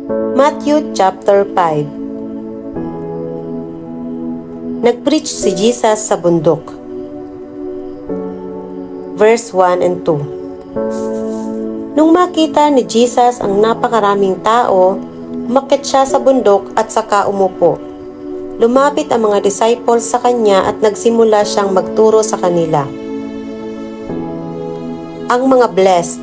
Matthew chapter 5. Nag-preach si Jesus sa bundok. Verse 1 and 2. Nung makita ni Jesus ang napakaraming tao, umakyat siya sa bundok at saka umupo. Lumapit ang mga disciples sa kanya at nagsimula siyang magturo sa kanila. Ang mga blessed.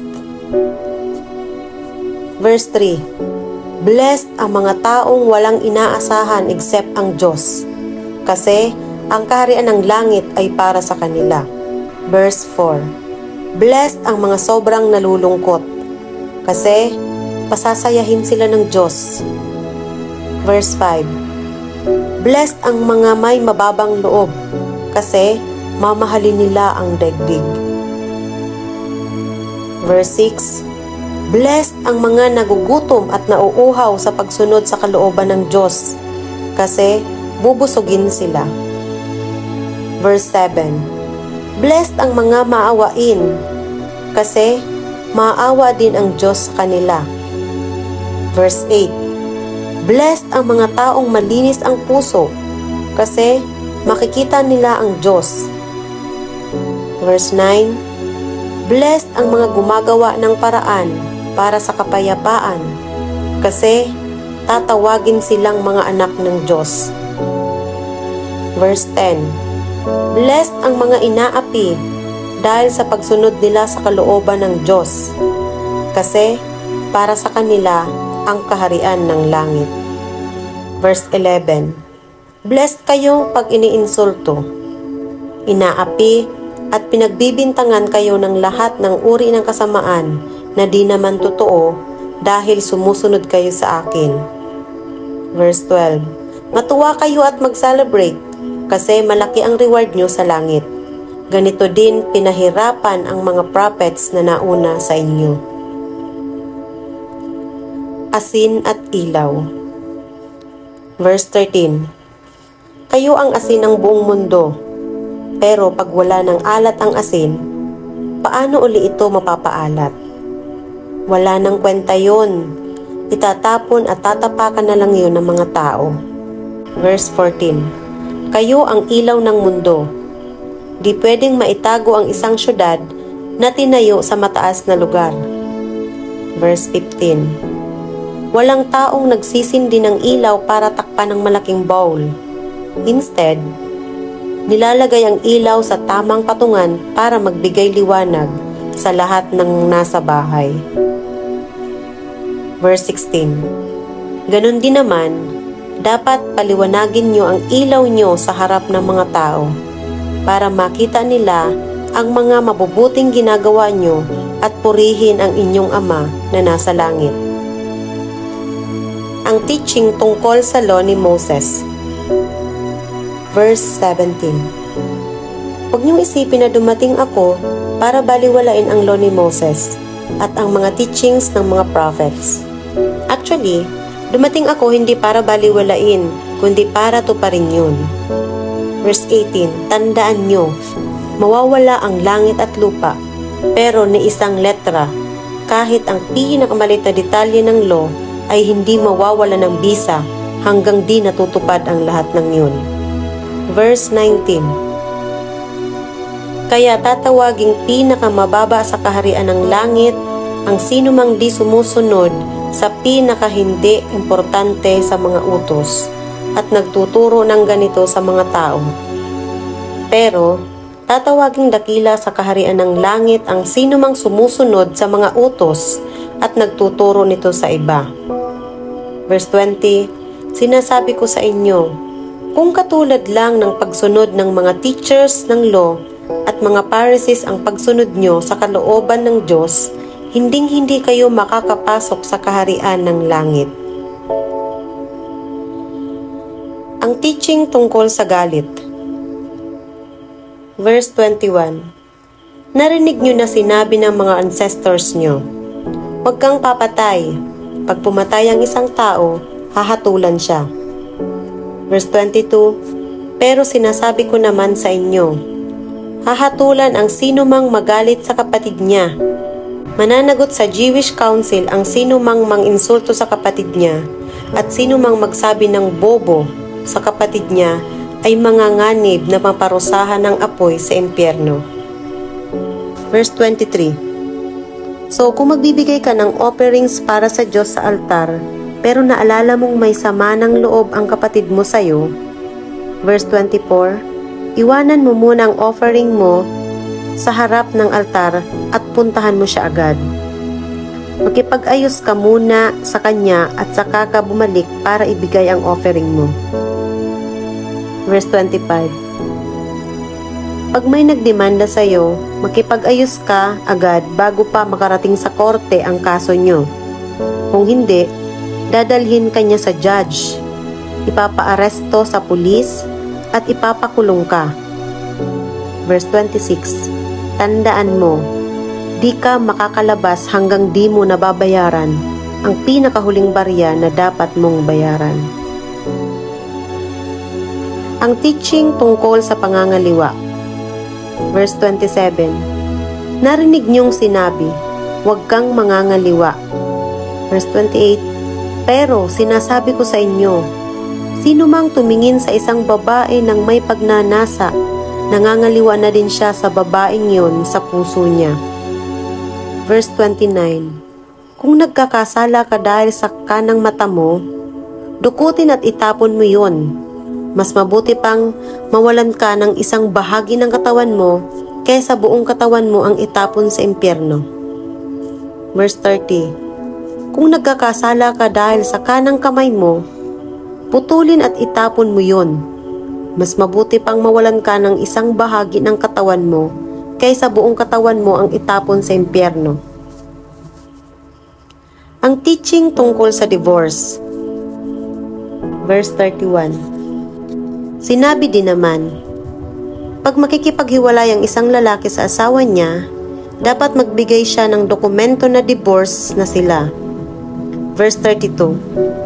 Verse 3. Blessed ang mga taong walang inaasahan except ang Diyos, kasi ang kaharian ng langit ay para sa kanila. Verse 4. Blessed ang mga sobrang nalulungkot, kasi pasasayahin sila ng Diyos. Verse 5. Blessed ang mga may mababang loob, kasi mamahalin nila ang daigdig. Verse 6. Blessed ang mga nagugutom at nauuhaw sa pagsunod sa kalooban ng Diyos, kasi bubusugin sila. Verse 7. Blessed ang mga maawain, kasi maawa din ang Diyos sa kanila. Verse 8. Blessed ang mga taong malinis ang puso, kasi makikita nila ang Diyos. Verse 9. Blessed ang mga gumagawa ng paraan para sa kapayapaan, kasi tatawagin silang mga anak ng Diyos. Verse 10. Blessed ang mga inaapi dahil sa pagsunod nila sa kalooban ng Diyos, kasi para sa kanila ang kaharian ng langit. Verse 11. Blessed kayo pag iniinsulto, inaapi at pinagbibintangan kayo ng lahat ng uri ng kasamaan na di naman totoo dahil sumusunod kayo sa akin. Verse 12. Matuwa kayo at mag-celebrate, kasi malaki ang reward nyo sa langit. Ganito din pinahirapan ang mga prophets na nauna sa inyo. Asin at ilaw. Verse 13. Kayo ang asin ng buong mundo, pero pag wala ng alat ang asin, paano uli ito mapapaalat? Wala nang kwenta yun. Itatapon at tatapakan na lang yun ng mga tao. Verse 14. Kayo ang ilaw ng mundo. Di pwedeng maitago ang isang syudad na tinayo sa mataas na lugar. Verse 15. Walang taong nagsisindi ng ilaw para takpan ng malaking bowl. Instead, nilalagay ang ilaw sa tamang patungan para magbigay liwanag sa lahat ng nasa bahay. Verse 16. Ganon din naman, dapat paliwanagin nyo ang ilaw nyo sa harap ng mga tao, para makita nila ang mga mabubuting ginagawa nyo at purihin ang inyong Ama na nasa langit. Ang teaching tungkol sa law ni Moses. Verse 17. Huwag niyong isipin na dumating ako para baliwalain ang law ni Moses at ang mga teachings ng mga prophets. Actually, dumating ako hindi para baliwalain, kundi para tuparin yun. Verse 18. Tandaan nyo, mawawala ang langit at lupa, pero ni isang letra, kahit ang pinakamalit na detalye ng law, ay hindi mawawala ng bisa hanggang di natutupad ang lahat ng yun. Verse 19. Kaya tatawaging pinakamababa sa kaharian ng langit ang sinumang di sumusunod sa pinakahindi importante sa mga utos at nagtuturo ng ganito sa mga tao. Pero tatawaging dakila sa kaharian ng langit ang sinumang sumusunod sa mga utos at nagtuturo nito sa iba. Verse 20. Sinasabi ko sa inyo, kung katulad lang ng pagsunod ng mga teachers ng law at mga Pharisees ang pagsunod nyo sa kalooban ng Diyos, hinding-hindi kayo makakapasok sa kaharian ng langit. Ang teaching tungkol sa galit. Verse 21. Narinig nyo na sinabi ng mga ancestors nyo, huwag kang papatay. Pag pumatay ang isang tao, hahatulan siya. Verse 22. Pero sinasabi ko naman sa inyo, hahatulan ang sino mang magalit sa kapatid niya. Mananagot sa Jewish Council ang sino mang manginsulto sa kapatid niya at sino mang magsabi ng bobo sa kapatid niya ay manganganib na maparusahan ng apoy sa impyerno. Verse 23. So kung magbibigay ka ng offerings para sa Diyos sa altar, pero naalala mong may sama ng loob ang kapatid mo sa iyo, verse 24, iwanan mo muna ang offering mo sa harap ng altar at puntahan mo siya agad. Makipag-ayos ka muna sa kanya at saka ka bumalik para ibigay ang offering mo. Verse 25. Pag may nagdemanda sa iyo, makipag-ayos ka agad bago pa makarating sa korte ang kaso nyo. Kung hindi, dadalhin ka niya sa judge, ipapaaresto sa pulis, at ipapakulong ka. Verse 26. Tandaan mo, di ka makakalabas hanggang di mo nababayaran ang pinakahuling barya na dapat mong bayaran. Ang teaching tungkol sa pangangaliwa. Verse 27. Narinig niyong sinabi, huwag kang mangangaliwa. Verse 28. Pero sinasabi ko sa inyo, sino mang tumingin sa isang babae ng may pagnanasa, nangangaliwa na din siya sa babaeng yon sa puso niya. Verse 29. Kung nagkakasala ka dahil sa kanang mata mo, dukutin at itapon mo yon. Mas mabuti pang mawalan ka ng isang bahagi ng katawan mo kaysa buong katawan mo ang itapon sa impyerno. Verse 30. Kung nagkakasala ka dahil sa kanang kamay mo, putulin at itapon mo yon. Mas mabuti pang mawalan ka ng isang bahagi ng katawan mo kaysa buong katawan mo ang itapon sa impyerno. Ang teaching tungkol sa divorce. Verse 31. Sinabi din naman, pag makikipaghiwalay ang isang lalaki sa asawa niya, dapat magbigay siya ng dokumento na divorce na sila. Verse 32.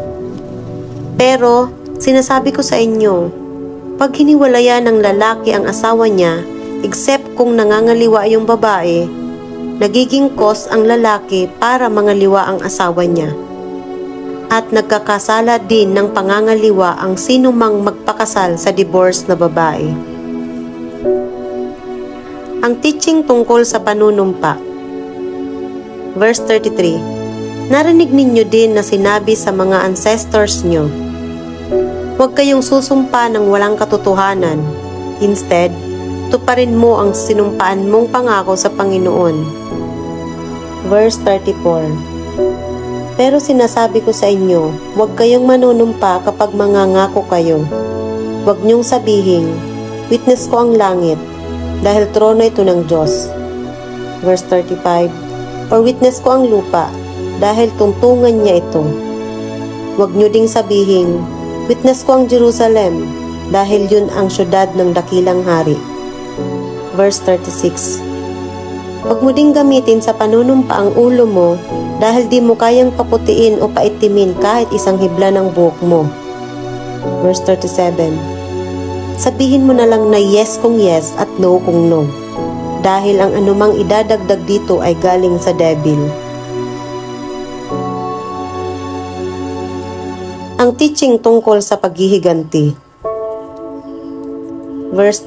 Pero, sinasabi ko sa inyo, pag hiniwalayan ng lalaki ang asawa niya, except kung nangangaliwa yung babae, nagiging cause ang lalaki para mangaliwa ang asawa niya. At nagkakasala din ng pangangaliwa ang sino mang magpakasal sa divorce na babae. Ang teaching tungkol sa panunumpa. Verse 33. Narinig ninyo din na sinabi sa mga ancestors nyo, huwag kayong susumpa ng walang katotohanan. Instead, tuparin mo ang sinumpaan mong pangako sa Panginoon. Verse 34. Pero sinasabi ko sa inyo, huwag kayong manunumpa kapag mangangako kayo. Huwag niyong sabihin, witness ko ang langit, dahil trono ito ng Diyos. Verse 35. Or witness ko ang lupa, dahil tungtungan niya ito. Huwag niyo ding sabihin, witness ko ang Jerusalem, dahil yun ang syudad ng dakilang hari. Verse 36. Huwag mo ding gamitin sa panunumpa ang ulo mo dahil di mo kayang paputiin o paitimin kahit isang hibla ng buhok mo. Verse 37. Sabihin mo na lang na yes kung yes at no kung no, dahil ang anumang idadagdag dito ay galing sa devil. Ang teaching tungkol sa paghihiganti. Verse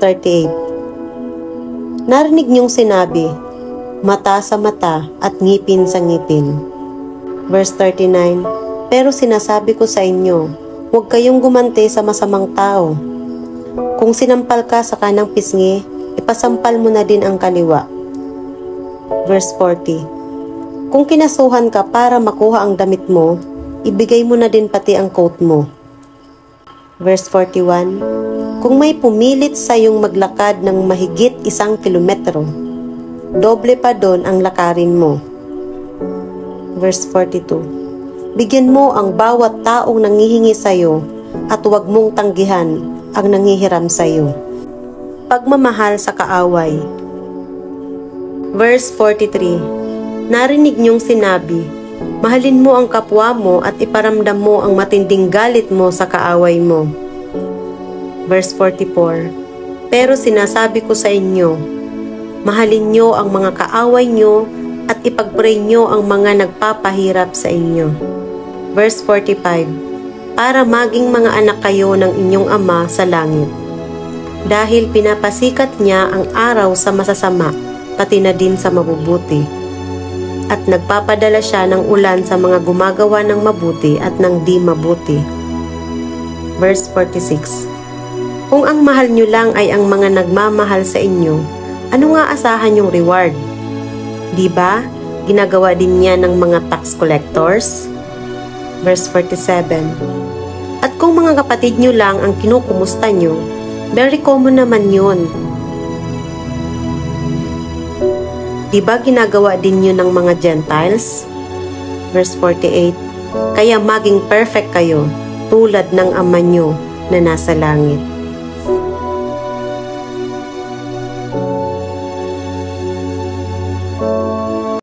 38. Narinig niyong sinabi, mata sa mata at ngipin sa ngipin. Verse 39. Pero sinasabi ko sa inyo, huwag kayong gumanti sa masamang tao. Kung sinampal ka sa kanang pisngi, ipasampal mo na din ang kaliwa. Verse 40. Kung kinasuhan ka para makuha ang damit mo, ibigay mo na din pati ang coat mo. Verse 41. Kung may pumilit sa iyong maglakad ng mahigit 1 kilometro, doble pa doon ang lakarin mo. Verse 42. Bigyan mo ang bawat taong nanghihingi sa iyo at huwag mong tanggihan ang nanghihiram sa iyo. Pagmamahal sa kaaway. Verse 43. Narinig niyong sinabi, mahalin mo ang kapwa mo at iparamdam mo ang matinding galit mo sa kaaway mo. Verse 44. Pero sinasabi ko sa inyo, mahalin niyo ang mga kaaway niyo at at ipagpray nyo ang mga nagpapahirap sa inyo. Verse 45, para maging mga anak kayo ng inyong Ama sa langit. Dahil pinapasikat niya ang araw sa masasama, pati na din sa mabubuti. At nagpapadala siya ng ulan sa mga gumagawa ng mabuti at ng di mabuti. Verse 46, kung ang mahal nyo lang ay ang mga nagmamahal sa inyo, ano nga asahan yung reward? Di ba? Ginagawa din niya ng mga tax collectors? Verse 47, at kung mga kapatid nyo lang ang kinukumusta nyo, very common naman yun. Di ba ginagawa din yun ng mga Gentiles? Verse 48, kaya maging perfect kayo tulad ng Ama nyo na nasa langit.